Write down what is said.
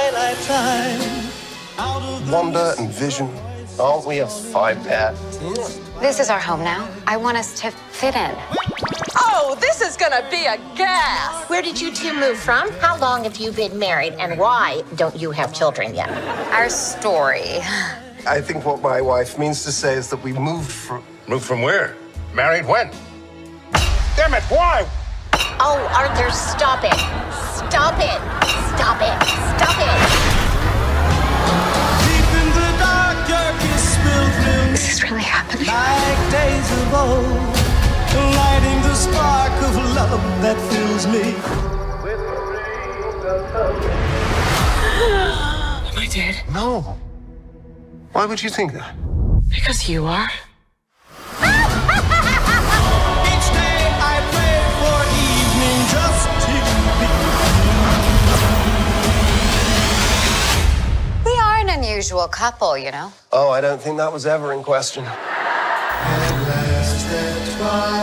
twilight time. Wanda and Vision, aren't we a five-pair? This is our home now. I want us to fit in. Oh, this is gonna be a gas! Where did you two move from? How long have you been married? And why don't you have children yet? Our story. I think what my wife means to say is that we moved from... Moved from where? Married when? Damn it, why? Oh, Arthur, stop it. Stop it. Stop it. Stop it. Deep in the dark, your kiss spilled through. This is really happening. Like days of old, lighting the spark of love that fills me. Am I dead? No. Why would you think that? Because you are. Each day I pray for evening just to be. We are an unusual couple, you know. Oh, I don't think that was ever in question. At last at twilight.